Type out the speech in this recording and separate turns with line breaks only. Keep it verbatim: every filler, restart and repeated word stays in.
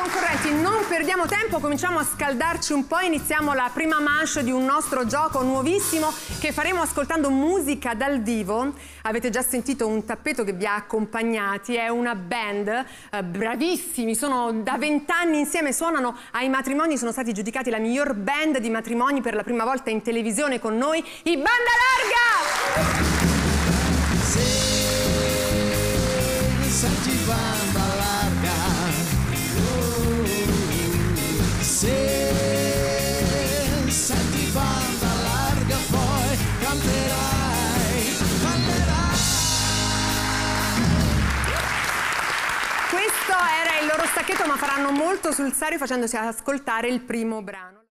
concorrenti, non perdiamo tempo, cominciamo a scaldarci un po', iniziamo la prima manche di un nostro gioco nuovissimo che faremo ascoltando musica dal vivo. Avete già sentito un tappeto che vi ha accompagnati, è una band, eh, bravissimi, sono da vent'anni insieme, suonano ai matrimoni, sono stati giudicati la miglior band di matrimoni per la prima volta in televisione con noi, i Banda Larga!
Senti banda larga, oh, se senti banda larga poi canterai, ballerai.
Questo era il loro stacchetto, ma faranno molto sul serio facendosi ascoltare il primo brano.